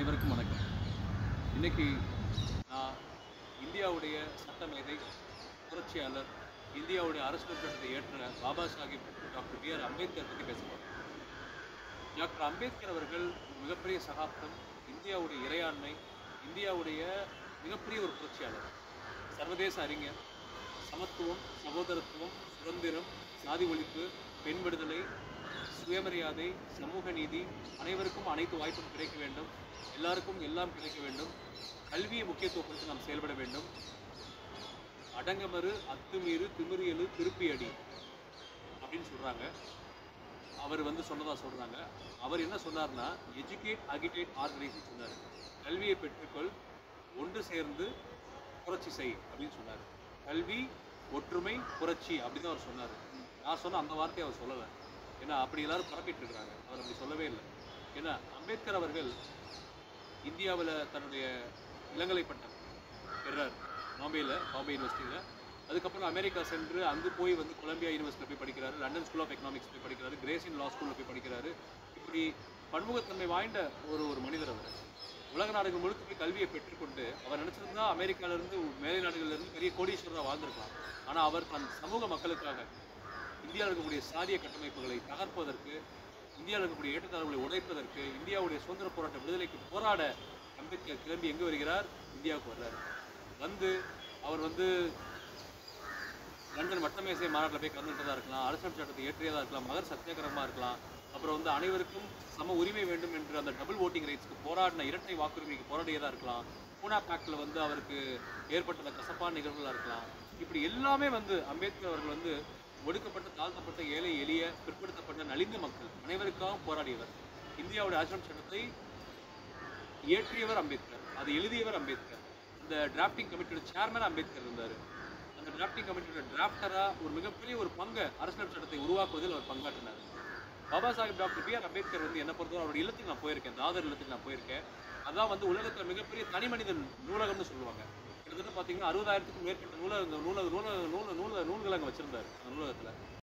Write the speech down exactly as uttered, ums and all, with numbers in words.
அனைவருக்கும் வணக்கம். இன்னைக்கு நான் இந்தியாவுடைய சட்டமேதை, புரட்சியாளர், இந்தியாவுடைய அரசியல் சட்டத்தை ஏற்ற Baba Saheb doctor B R Ambedkar பற்றி பேச போகிறோம். டாக்டர் அம்பேத்கர் அவர்கள் மிகப்பெரிய சகாப்தம், இந்தியாவுடைய இறையாண்மை, இந்தியாவுடைய மிகப்பெரிய ஒரு புரட்சியாளர், சர்வதேச அறிஞர், சமத்துவம், சகோதரத்துவம், சுதந்திரம், சாதி ஒழிப்பு, பெண் விடுதலை, சுயமரியாதை, சமூக நீதி, அனைவருக்கும் அனைத்து வாய்ப்பும் கிடைக்க வேண்டும், எல்லாருக்கும் எல்லாம் கிடைக்க வேண்டும், கல்வியை முக்கியத்துவப்படுத்தி நாம் செயல்பட வேண்டும், அடங்கமறு, அத்துமீறு, திமிரியலு, திருப்பியடி அப்படின்னு சொல்கிறாங்க. அவர் வந்து சொன்னதாக சொல்கிறாங்க. அவர் என்ன சொன்னார்னா, எஜுகேட், அகிடேட், ஆர்கனைஸ் சொன்னார். கல்வியை பெற்றுக்கொள், ஒன்று சேர்ந்து புரட்சி செய் அப்படின்னு சொன்னார். கல்வி, ஒற்றுமை, புரட்சி அப்படின்னு அவர் சொன்னார். நான் சொன்ன அந்த வார்த்தையை அவர் சொல்லலை. ஏன்னா அப்படி எல்லாரும் பரப்பிட்டு இருக்கிறாங்க. அவர் அப்படி சொல்லவே இல்லை. ஏன்னா அம்பேத்கர் அவர்கள் இந்தியாவில் தன்னுடைய இளங்கலை பட்டம் பெறார் பாம்பேயில், பாம்பே யூனிவர்சிட்டியில். அதுக்கப்புறம் அமெரிக்கா சென்று அங்கு போய் வந்து கொலம்பியா யூனிவர்சிட்டியில் போய் படிக்கிறாரு, லண்டன் ஸ்கூல் ஆஃப் எக்கனாமிக்ஸ் போய் படிக்கிறாரு, கிரேசின் லா ஸ்கூலில் போய் படிக்கிறாரு. இப்படி பன்முகத்தன்மை வாய்ந்த ஒரு ஒரு மனிதர் அவர். உலக நாடுகள் முழுக்க போய் கல்வியை பெற்றுக்கொண்டு அவர் நினச்சிருந்தா அமெரிக்காவிலேருந்து மேலை நாடுகளிலிருந்து பெரிய கோடீஸ்வரராக வாழ்ந்திருக்கலாம். ஆனால் அவர் தன் சமூக மக்களுக்காக இந்தியாவில் இருக்கக்கூடிய சாதிய கட்டமைப்புகளை தகர்ப்பதற்கு, இந்தியாவில் இருக்கக்கூடிய ஏற்றத்தாழ்வுகளை உடைப்பதற்கு, இந்தியாவுடைய சுதந்திர போராட்ட விடுதலைக்கு போராட அம்பேத்கர் கிளம்பி எங்கே வருகிறார்? இந்தியாவுக்கு வர்றார். வந்து அவர் வந்து லண்டன் வட்டமேசை மாநாட்டில் போய் கலந்துட்டதாக இருக்கலாம், அரசியல் சட்டத்தை ஏற்றியதாக இருக்கலாம், மகர் சத்தியாகிரகமாக இருக்கலாம், அப்புறம் வந்து அனைவருக்கும் சம உரிமை வேண்டும் என்று அந்த டபுள் ஓட்டிங் ரைட்ஸ்க்கு போராடின, இரட்டை வாக்குரிமைக்கு போராடியதாக இருக்கலாம், பூனா பேக்டில் வந்து அவருக்கு ஏற்பட்ட கசப்பான நிகழ்வுகளாக இருக்கலாம். இப்படி எல்லாமே வந்து அம்பேத்கர் அவர்கள் வந்து ஒடுக்கப்பட்ட, தாழ்த்தப்பட்ட, ஏழை, எளிய, பிற்படுத்தப்பட்ட, நலிந்த மக்கள் அனைவருக்காகவும் போராடியவர். இந்தியாவுடைய அரசியல் சட்டத்தை இயற்றியவர் அம்பேத்கர், அதை எழுதியவர் அம்பேத்கர். இந்த டிராஃப்டிங் கமிட்டியோட சேர்மன் அம்பேத்கர் இருந்தார். அந்த டிராஃப்டிங் கமிட்டியோட டிராஃப்டராக ஒரு மிகப்பெரிய ஒரு பங்கை அரசியல் சட்டத்தை உருவாக்குவதில் அவர் பங்காற்றினார். Baba Saheb doctor B R Ambedkar வந்து என்ன பொறுத்தவரை அவருடைய இல்லத்துக்கு நான் போயிருக்கேன், தாதர் இல்லத்துக்கு நான் போயிருக்கேன். அதான் வந்து உலகத்தில் மிகப்பெரிய தனி மனிதன் நூலகம்னு சொல்லுவாங்க. கிட்டத்தட்ட பார்த்தீங்கன்னா அறுபதாயிரத்துக்கும் மேற்பட்ட நூலக நூல நூல நூல நூல நூல்கள் அங்கே வச்சிருந்தார் அந்த நூலகத்தில்.